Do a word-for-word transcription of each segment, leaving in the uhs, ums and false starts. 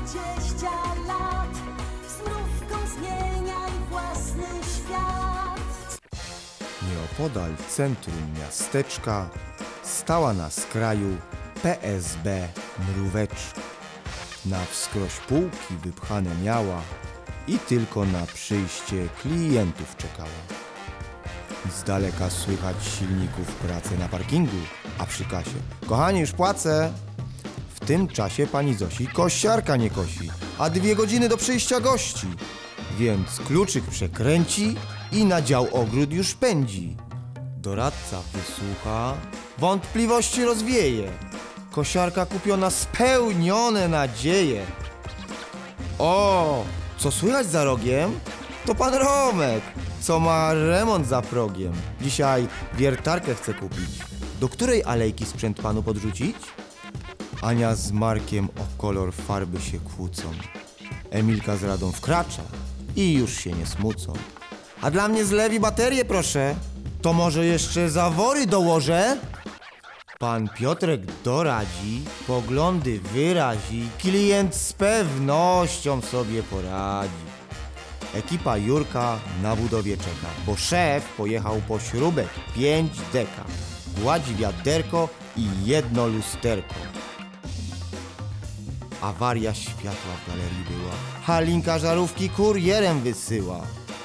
dwadzieścia lat. Z mrówką zmieniaj własny świat. Nieopodal centrum miasteczka stała na skraju P S B mróweczka. Na wskroś półki wypchane miała i tylko na przyjście klientów czekała. Z daleka słychać silników pracę na parkingu, a przy kasie: kochani, już płacę. W tym czasie pani Zosi kosiarka nie kosi, a dwie godziny do przyjścia gości. Więc kluczyk przekręci i na dział ogród już pędzi. Doradca wysłucha, wątpliwości rozwieje. Kosiarka kupiona, spełnione nadzieje. O, co słychać za rogiem? To pan Romek, co ma remont za progiem. Dzisiaj wiertarkę chce kupić. Do której alejki sprzęt panu podrzucić? Ania z Markiem o kolor farby się kłócą. Emilka z Radą wkracza i już się nie smucą. A dla mnie zlewi baterię, proszę. To może jeszcze zawory dołożę? Pan Piotrek doradzi, poglądy wyrazi, klient z pewnością sobie poradzi. Ekipa Jurka na budowie czeka, bo szef pojechał po śrubek pięć deka. Gładzi wiaderko i jedno lusterko. Awaria światła w galerii była. Halinka żarówki kurierem wysyła.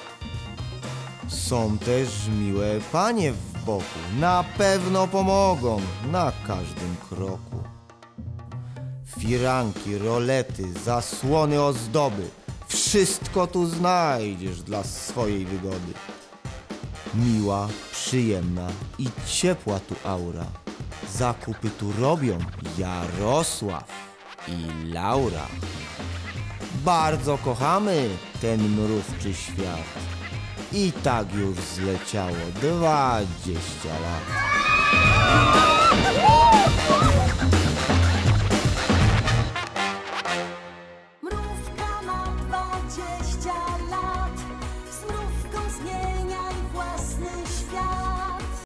Są też miłe panie w boku, na pewno pomogą na każdym kroku. Firanki, rolety, zasłony, ozdoby, wszystko tu znajdziesz dla swojej wygody. Miła, przyjemna i ciepła tu aura. Zakupy tu robią Jarosław i Laura. Bardzo kochamy ten mrówczy świat. I tak już zleciało dwadzieścia lat. Mrówka ma dwadzieścia